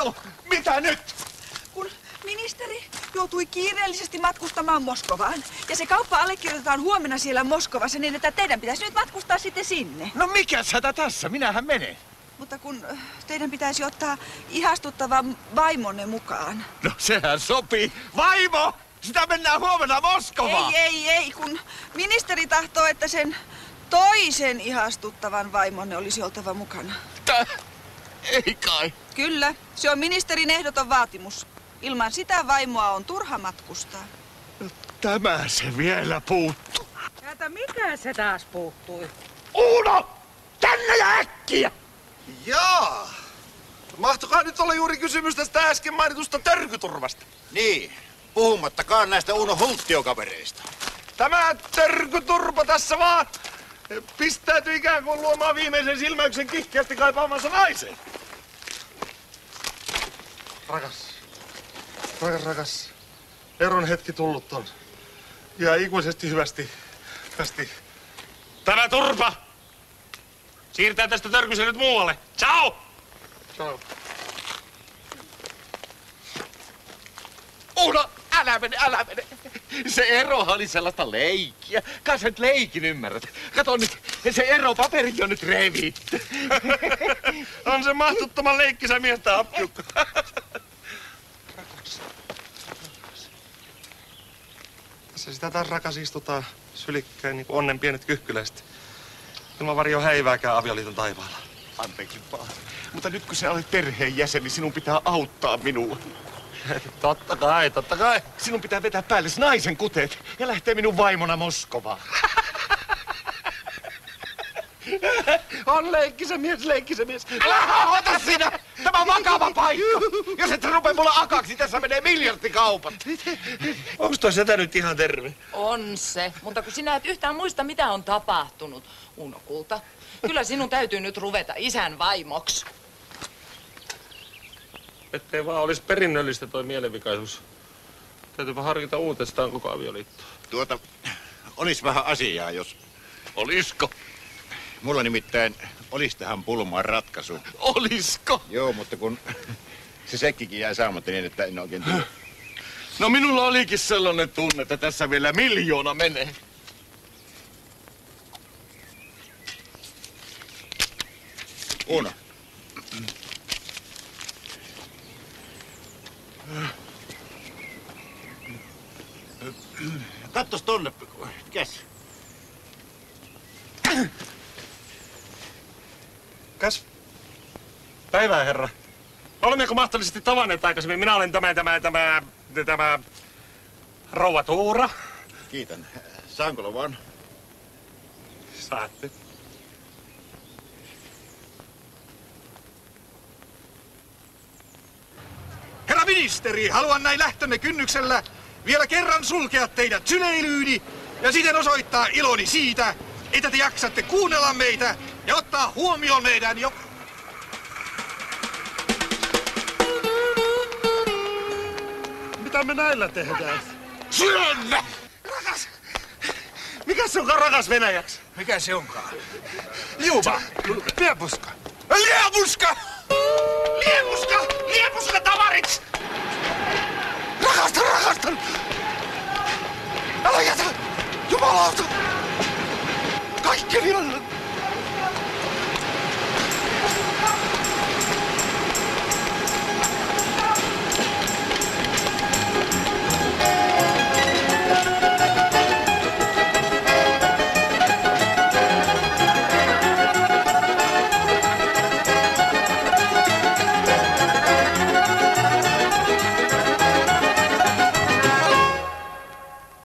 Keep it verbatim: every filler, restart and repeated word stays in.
tapahtuu? Mitä nyt? Kun ministeri joutui kiireellisesti matkustamaan Moskovaan. Ja se kauppa allekirjoitetaan huomenna siellä Moskovassa niin, että teidän pitäisi nyt matkustaa sitten sinne. No mikä hätä tässä? Minähän menen. Mutta kun teidän pitäisi ottaa ihastuttava vaimonne mukaan. No sehän sopii. Vaimo! Sitä mennään huomenna Moskovaan. Ei, ei, ei, kun ministeri tahtoo, että sen toisen ihastuttavan vaimonne olisi oltava mukana. Tää? Ei kai. Kyllä, se on ministerin ehdoton vaatimus. Ilman sitä vaimoa on turha matkustaa. No, tämä se vielä puuttuu. Tätä mikä se taas puuttui? Uuno! Tänne ja äkkiä! Jaa! Mahtokaa nyt olla juuri kysymys tästä äsken mainitusta törkyturvasta? Niin, puhumattakaan näistä Uno Hulttiokavereista. Tämä törkyturpa tässä vaan pistäytyi ikään kuin luomaan viimeisen silmäyksen kiihkeästi kaipaamansa naiseen. Rakas, rakas, rakas, eron hetki tullut on. Ja ikuisesti hyvästi, hyvästi. Tämä turpa! Siirtää tästä törkysen nyt muualle. Ciao! Ciao. Uno, älä mene, älä mene. Se erohan oli sellaista leikkiä. Kai sä nyt leikin ymmärrät. Kato nyt, se eropaperi on nyt revitty. On se mahtuttoman leikkisä miestä appiukka. Rakas. Tässä sitä taas rakas istutaan sylikkäin niin kuin onnen pienet kyhkyläiset. Ilman varjo häivääkään avioliiton taivaalla. Anteeksi vaan. Mutta nyt kun sä olet perheen jäsen, niin sinun pitää auttaa minua. Totta kai, totta kai. Sinun pitää vetää päälle naisen kuteet ja lähteä minun vaimona Moskovaan. On leikkisä mies, leikkisä mies. Älä ota sinä! Tämä on vakava paikka! Jos et rupea mulle akaksi, tässä menee miljardikaupat. Onks toi setä nyt ihan terve? On se, mutta kun sinä et yhtään muista, mitä on tapahtunut, Uno Kulta. Kyllä sinun täytyy nyt ruveta isän vaimoksi. Ettei vaan olisi perinnöllistä toi mielenvikaisuus. Täytyypä harkita uudestaan koko avioliittoa. Tuota, olis vähän asiaa, jos... Olisko? Mulla nimittäin olis tähän pulmaan ratkaisu. Olisko? Joo, mutta kun se sekkikin jää saamatta niin, että en oikein tiedä. No minulla olikin sellainen tunne, että tässä vielä miljoona menee. Uno. Kattos tonne. Käs. Käs. Päivää, herra. Olemmeko mahdollisesti tavanneet aikaisemmin? Minä olen tämä, tämä, tämä, tämä... rouva Tuura. Kiitän. Saanko luvan? Saatte. Herra ministeri, haluan näin lähtönne kynnyksellä vielä kerran sulkea teidät syleilyyni ja siten osoittaa iloni siitä, että te jaksatte kuunnella meitä ja ottaa huomioon meidän jo... Mitä me näillä tehdään? Syönnä! Rakas! Mikä se onkaan rakas venäjäksi? Mikä se onkaan? Liuba! Liepuska! Liepuska!